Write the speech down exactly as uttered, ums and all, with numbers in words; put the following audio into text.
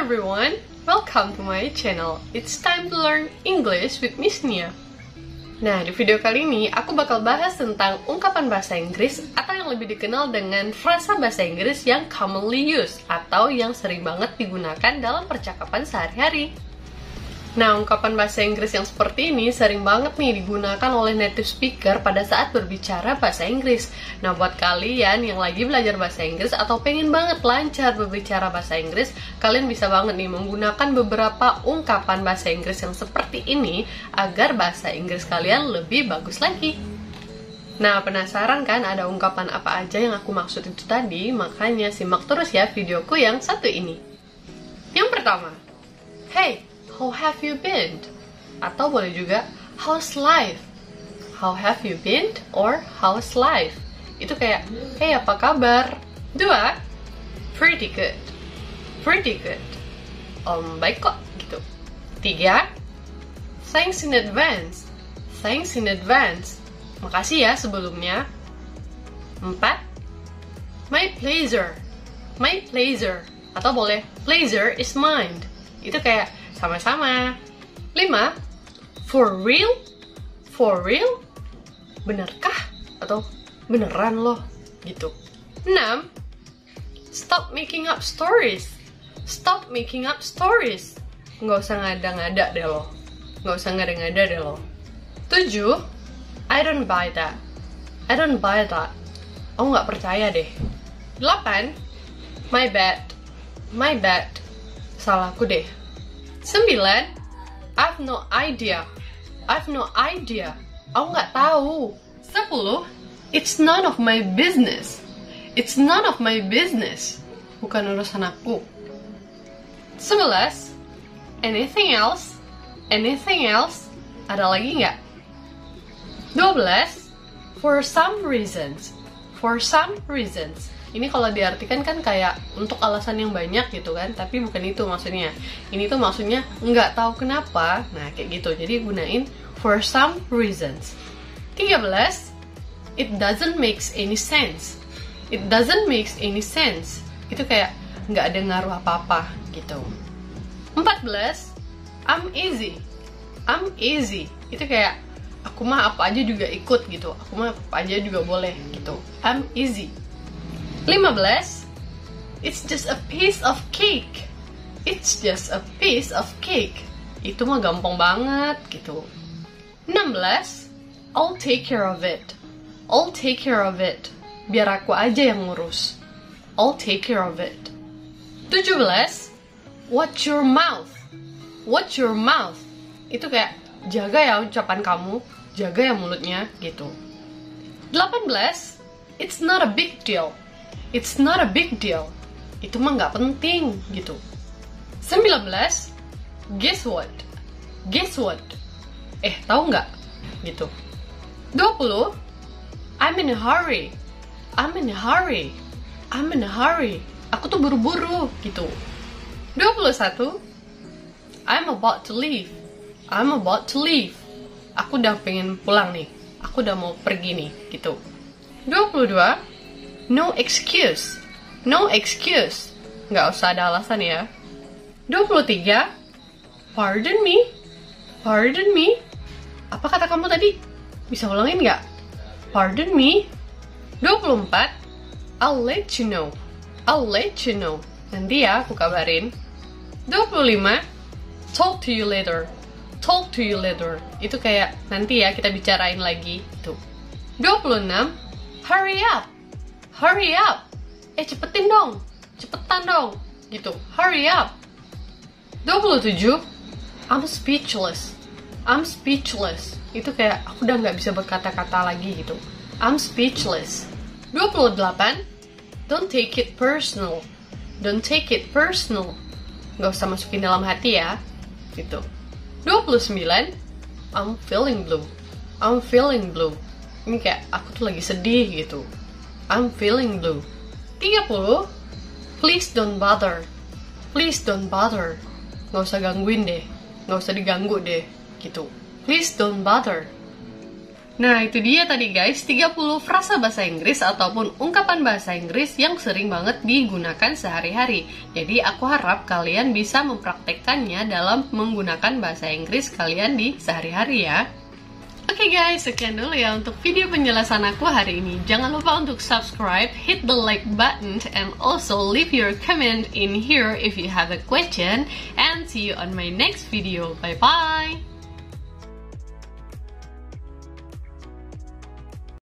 everyone, welcome to my channel. It's time to learn English with Miss Nia. Nah, di video kali ini aku bakal bahas tentang ungkapan bahasa Inggris atau yang lebih dikenal dengan frasa bahasa Inggris yang commonly used atau yang sering banget digunakan dalam percakapan sehari-hari. Nah, ungkapan bahasa Inggris yang seperti ini sering banget nih digunakan oleh native speaker pada saat berbicara bahasa Inggris. Nah, buat kalian yang lagi belajar bahasa Inggris atau pengen banget lancar berbicara bahasa Inggris, kalian bisa banget nih menggunakan beberapa ungkapan bahasa Inggris yang seperti ini agar bahasa Inggris kalian lebih bagus lagi. Nah, penasaran kan ada ungkapan apa aja yang aku maksud itu tadi? Makanya simak terus ya videoku yang satu ini. Yang pertama, hey, how have you been? Atau boleh juga, how's life? How have you been? Or how's life? Itu kayak, hey apa kabar? Dua, pretty good. Pretty good. Um, baik kok, gitu. Tiga, thanks in advance. Thanks in advance. Makasih ya sebelumnya. Empat, my pleasure. My pleasure. Atau boleh, pleasure is mine. Itu kayak, sama-sama. Lima, for real? For real? Benarkah? Atau beneran loh? Gitu. Enam, stop making up stories. Stop making up stories. Nggak usah ngada-ngada deh lo. Nggak usah ngada-ngada deh lo. Tujuh, I don't buy that. I don't buy that. Aku nggak percaya deh. Delapan, my bad. My bad. Salahku deh. Sembilan, I've no idea. I've no idea. Aku nggak tahu. Sepuluh, it's none of my business. It's none of my business. Bukan urusan aku. Sebelas, anything else? Anything else? Ada lagi nggak? Dua belas, for some reasons. For some reasons. Ini kalau diartikan kan kayak untuk alasan yang banyak gitu kan, tapi bukan itu maksudnya. Ini tuh maksudnya nggak tahu kenapa, nah kayak gitu. Jadi gunain for some reasons. Tiga belas, it doesn't make any sense. It doesn't make any sense. Itu kayak nggak ada ngaruh apa-apa gitu. Empat belas, I'm easy. I'm easy. Itu kayak aku mah apa aja juga ikut gitu. Aku mah apa aja juga boleh gitu. I'm easy. Lima belas, it's just a piece of cake. It's just a piece of cake. Itu mah gampang banget gitu. Enam belas, I'll take care of it. I'll take care of it. Biar aku aja yang ngurus. I'll take care of it. Tujuh belas, watch your mouth. Watch your mouth. Itu kayak jaga ya ucapan kamu, jaga ya mulutnya gitu. Delapan belas, it's not a big deal. It's not a big deal. Itu mah nggak penting gitu. Sembilan belas, guess what? Guess what? Eh, tahu nggak? Gitu. Dua puluh, I'm in a hurry. I'm in a hurry. I'm in a hurry. Aku tuh buru-buru gitu. Dua puluh satu, I'm about to leave. I'm about to leave. Aku udah pengen pulang nih. Aku udah mau pergi nih gitu. Dua puluh dua, no excuse. No excuse. Nggak usah ada alasan ya. Dua puluh tiga, pardon me. Pardon me. Apa kata kamu tadi? Bisa ulangin nggak? Pardon me. Dua puluh empat, I'll let you know. I'll let you know. Nanti ya aku kabarin. Dua puluh lima, talk to you later. Talk to you later. Itu kayak nanti ya kita bicarain lagi. Tuh. Dua puluh enam, hurry up. Hurry up. Eh cepetin dong. Cepetan dong. Gitu. Hurry up. Dua puluh tujuh, I'm speechless. I'm speechless. Itu kayak aku udah nggak bisa berkata-kata lagi gitu. I'm speechless. Dua puluh delapan, don't take it personal. Don't take it personal. Nggak usah masukin dalam hati ya. Gitu. Dua puluh sembilan, I'm feeling blue. I'm feeling blue. Ini kayak aku tuh lagi sedih gitu. I'm feeling blue. Tiga puluh, please don't bother. Please don't bother. Nggak usah gangguin deh. Nggak usah diganggu deh. Gitu. Please don't bother. Nah, itu dia tadi guys, tiga puluh frasa bahasa Inggris ataupun ungkapan bahasa Inggris yang sering banget digunakan sehari-hari. Jadi, aku harap kalian bisa mempraktekkannya dalam menggunakan bahasa Inggris kalian di sehari-hari ya. Oke okay guys, sekian dulu ya untuk video penjelasan aku hari ini. Jangan lupa untuk subscribe, hit the like button, and also leave your comment in here if you have a question. And see you on my next video. Bye-bye!